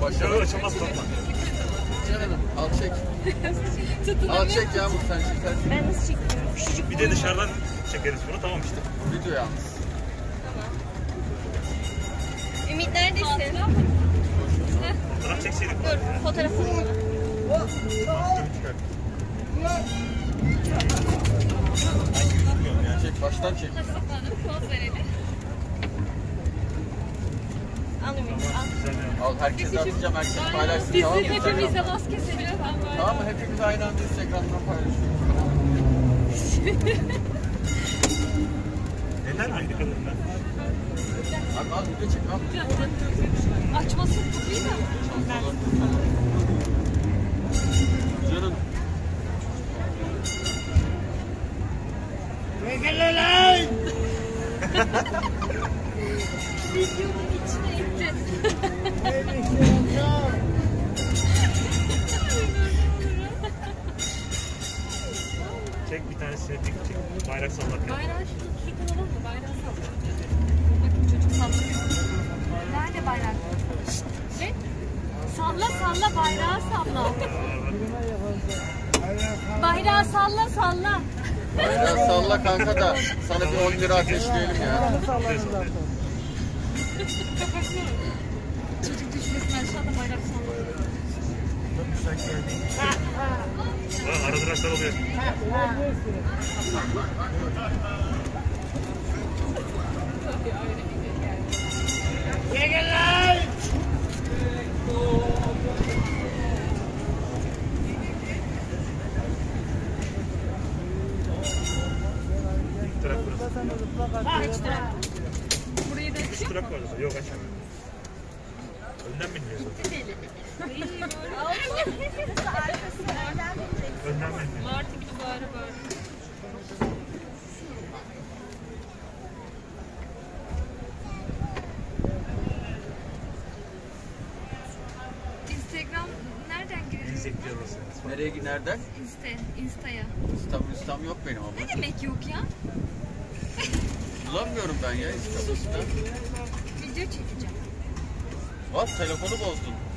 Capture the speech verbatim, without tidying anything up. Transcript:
başlayalım. Açılmaz topla. Canım al çek. Al çek Yağmur sen çekersin. Ben nasıl çekiyorum? Küçücük Bir de dışarıdan çekeriz bunu, tamam işte. Video yalnız. Ümit neredesin? Fotoğraf çekseydik. Dur fotoğrafını. Çek baştan çek. Poz verelim. Al Ümit al. Al herkese atacağım, herkes paylaşsın, Biz tamam mı? hepimize maske seviyoruz. Tamam mı? Hepimiz aynı anda Instagram'dan paylaşıyoruz. Neden aynı kadınlar? Abi al video çek al. Açması çok iyi mi? Canım. Videonun içine itti. Çek bir tanesini, bir çek. Bayrak sallarken. Bayrağı şu şuradan alalım mı? Bayrağı sallar. Bakın çocuk sallasın. Nerede bayrak? Ne? Salla salla bayrağı salla. Bayrağı salla salla. Biraz salla kanka da sana bir on lira ateşleyelim ya. Çocuk düşmesin aşağıda bayrak salla. Ha, arada rastlar oluyor. Trak burası. Kaç lira? Burayı da Üç trak var orada. Yok açamıyorum. Önden binmiyorsun. Önden binmiyorsun. Martı gibi bağıra bağıra. Instagram nereden giriyorsun? İnsekliyor orası. Nereye nereden? Insta, Insta'ya. İstam, İstam yok benim ama. Ne demek yok ya? Kullanmıyorum ben ya İstam. Video çekeceğim. Bak telefonu bozdun.